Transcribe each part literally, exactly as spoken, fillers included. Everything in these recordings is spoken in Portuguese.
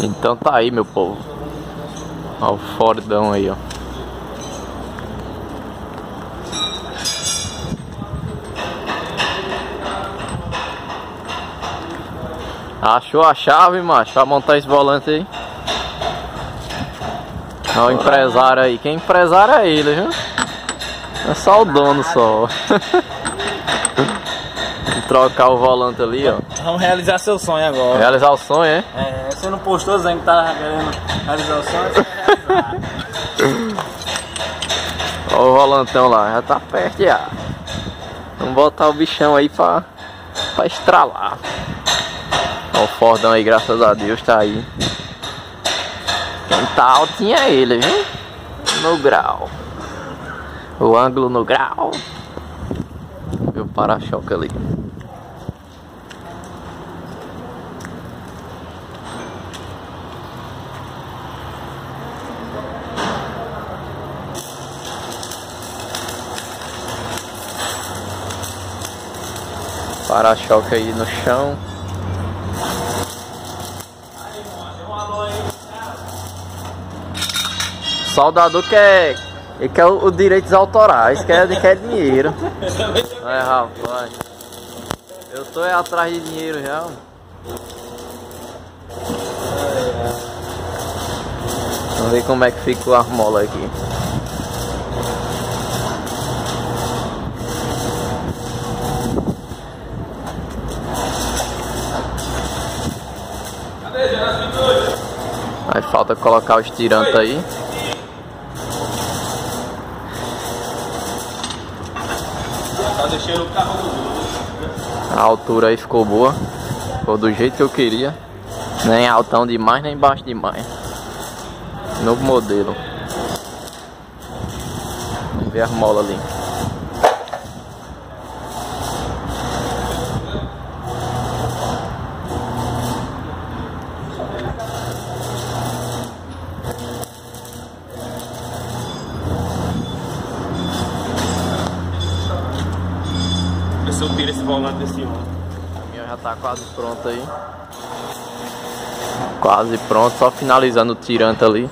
Então tá aí, meu povo. Ó o Fordão aí, ó. Achou a chave, macho? Pra montar esse volante aí. Ó o empresário aí. Quem é empresário é ele, viu? É só o dono só. Trocar o volante ali, ó. Vamos realizar seu sonho agora. Realizar o sonho, é? É, você não postou dizendo que tá querendo realizar o sonho, você vai realizar. Ó o volantão lá, já tá perto já. Vamos botar o bichão aí pra, pra estralar. Ó o Fordão aí, graças a Deus, tá aí. Quem tá altinho é ele, viu? No grau. O ângulo no grau. E o para-choque ali. Para-choque aí no chão. O soldador quer, ele quer os direitos autorais, quer, quer dinheiro. É, rapaz. Eu tô aí atrás de dinheiro já. Vamos ver como é que fica o armola aqui. Aí falta colocar os tirantes aí. Tá deixando o carro. A altura aí ficou boa. Ficou do jeito que eu queria. Nem altão demais, nem baixo demais. Novo modelo. Vamos ver a mola ali. Ver se eu tiro esse volante desse homem. O caminhão já tá quase pronto aí. Quase pronto, só finalizando o tirante ali.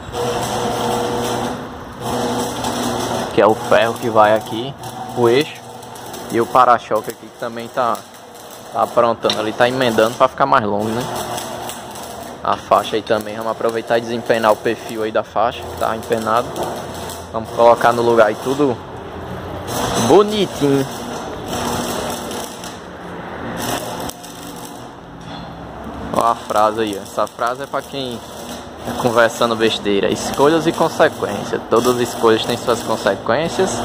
Que é o ferro que vai aqui, o eixo. E o para-choque aqui que também tá, tá aprontando ali, tá emendando pra ficar mais longo, né? A faixa aí também, vamos aproveitar e desempenar o perfil aí da faixa, que tá empenado. Vamos colocar no lugar aí tudo bonitinho. Olha a frase aí, essa frase é pra quem é conversando besteira. Escolhas e consequências. Todas as escolhas têm suas consequências.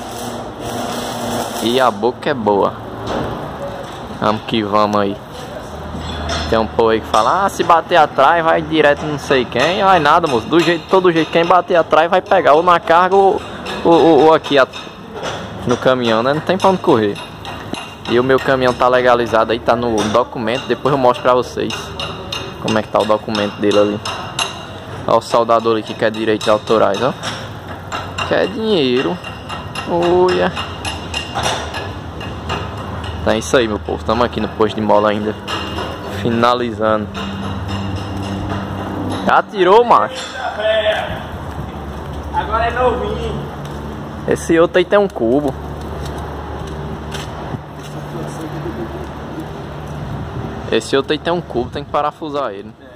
E a boca é boa. Vamos que vamos aí. Tem um povo aí que fala, ah, se bater atrás vai direto não sei quem. Ai nada, moço, do jeito, todo jeito, quem bater atrás vai pegar ou na carga ou, ou, ou aqui no caminhão, né? Não tem pra onde correr. E o meu caminhão tá legalizado aí, tá no documento. Depois eu mostro pra vocês como é que tá o documento dele ali. Olha o soldador ali que quer direitos autorais, ó. Quer dinheiro. Olha. Então é isso aí, meu povo. Estamos aqui no posto de mola ainda. Finalizando. Já tirou, macho? Agora é novinho. Esse outro aí tem um cubo. Esse outro aí tem um cubo, tem que parafusar ele.